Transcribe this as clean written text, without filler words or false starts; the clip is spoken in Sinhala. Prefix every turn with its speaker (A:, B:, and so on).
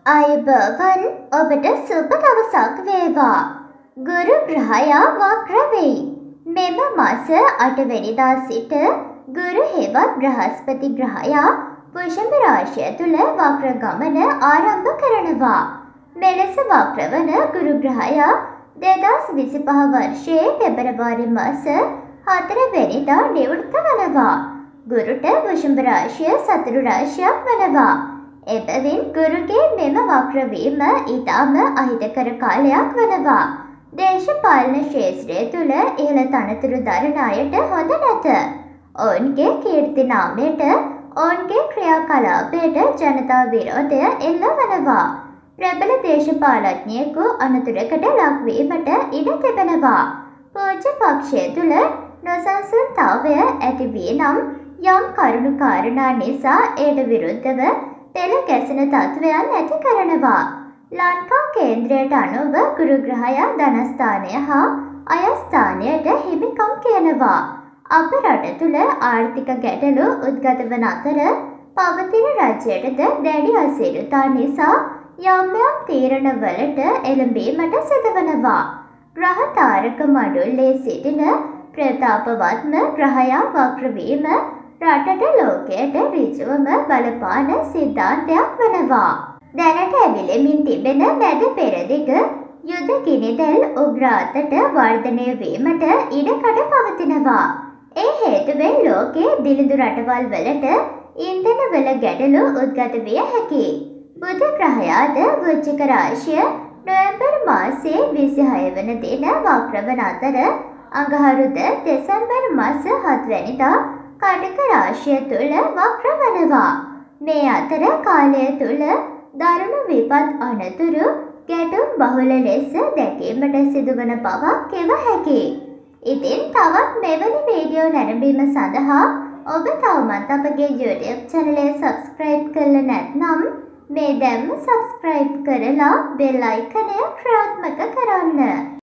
A: අයබවන් ඔබට සුබ දවසක් වේවා. ගුරු ග්‍රහයා වක්‍ර වෙයි. මෙම මාස 8 වෙනිදා සිට ගුරු හෙවත් බ්‍රහස්පති ග්‍රහයා වෘෂභ රාශිය තුල වක්‍ර ගමන ආරම්භ කරනවා. මෙලෙස වක්‍ර වන ගුරු ග්‍රහයා 2025 වර්ෂයේ පෙබරවාරි මාස 4 වෙනිදා නිවෘත්ත වනවා. ගුරුට වෘෂභ රාශිය සතුරු රාශියක් වනවා. එබැවින් ගුරුගේ මෙම වක්‍ර වීම ඊටම අහිතකර කාලයක් වනවා. දේශපාලන ක්ෂේත්‍රය තුල ඉහළ තනතුරු දරන අයට හොඳ නැත. ඔවුන්ගේ කීර්ති නාමයට ඔවුන්ගේ ක්‍රියාකලාපයට ජනතා විරෝධය එල්ල වනවා. ප්‍රබල දේශපාලඥයෙකු අනතුරකට ලක්වීමට ඉඩ තිබෙනවා. පූජ්‍ය පක්ෂය තුල නොසන්සුන්තාවය ඇති වී නම් යම් කරුණු කාරණා නිසා එයට විරුද්ධව පෙළ ගැසෙන තත්වයන් ඇති කරනවා. ලංකා කේන්ද්‍රයට අනුව ගුරු ග්‍රහයා ධනස්ථානය හා අයස්ථානයට හිමිකම් කියනවා. අප රට තුළ ආර්ථික ගැටලු උද්ගත වන අතර පවතින රජයටද දැඩි අසීරුතා නිසා යම් තීරණවලට එළඹීමට සිදුවනවා. ග්‍රහ තාරක මඩුල්ලේ සිටින ප්‍රතාපවත්ම ග්‍රහයා වක්‍ර වීම රටට ලෝකයට ඍජුවම බලපාන සිද්ධාන්තයක් වනවා. දැනට ඇවිලෙමින් තිබෙන මැද පෙරදිග යුද ගිනිදැල් උග්‍ර අතට වර්ධනය වීමට ඉඩකඩ පවතිනවා. ඒ හේතුවෙන් ලෝකයේ දිළිඳු රටවල් වලට ඉන්ධන වල ගැටලු උද්ගත විය හැකියි. බුධ ග්‍රහයාද වෘශ්චික රාශිය නොවැම්බර් මාසයේ 26 වන දින වක්‍ර වන අතර අඟහරුද දෙසැම්බර් මාස 7 වැනිදා කටක රාශිය තුල වක්‍ර වනවා. මේ අතර කාලය තුල දරුණු විපත් අනතුරු ගැටුම් බහුල ලෙස දැකීමට සිදුවන බවක් කිව හැකියි. ඉතින් තවත් මෙවැනි වීඩියෝ නැරඹීම සඳහා ඔබ තවමත් අපගේ YouTube channel එක subscribe කරලා නැත්නම් මේ දැන්ම subscribe කරලා bell icon එක ක්‍රියාත්මක කරන්න.